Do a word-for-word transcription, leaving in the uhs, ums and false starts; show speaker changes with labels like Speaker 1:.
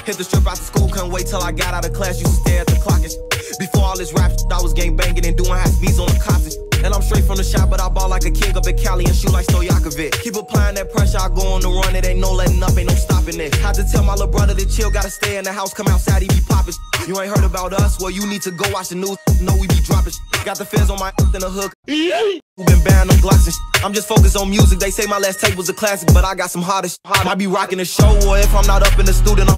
Speaker 1: Hit the strip after school, couldn't wait till I got out of class. Used to stare at the clock and before all this rap shit, I was gang banging and doing half beats on the cops and and I'm straight from the shop, but I ball like a king up at Cali and shoot like Stojakovic. Keep applying that pressure, I go on the run. It ain't no letting up, ain't no stopping it. Had to tell my little brother to chill, gotta stay in the house, come outside, he be poppin'. You ain't heard about us? Well, you need to go watch the news. Know we be dropping. Got the feds on my in the hook. Who been banning them Glocks and shit. I'm just focused on music. They say my last tape was a classic, but I got some hottest. Might be rocking the show, or if I'm not up in the studio,